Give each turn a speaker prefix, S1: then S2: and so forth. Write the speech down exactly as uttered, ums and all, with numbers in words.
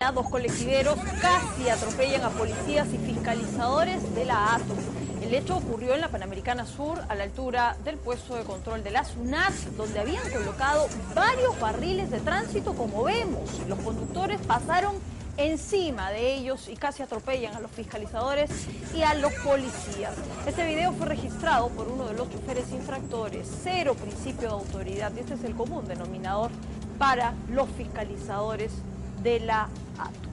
S1: Dos colectiveros casi atropellan a policías y fiscalizadores de la A T O. El hecho ocurrió en la Panamericana Sur, a la altura del puesto de control de la SUNAT, donde habían colocado varios barriles de tránsito, como vemos. Los conductores pasaron encima de ellos y casi atropellan a los fiscalizadores y a los policías. Este video fue registrado por uno de los choferes infractores. Cero principio de autoridad, y este es el común denominador para los fiscalizadores de la A T O.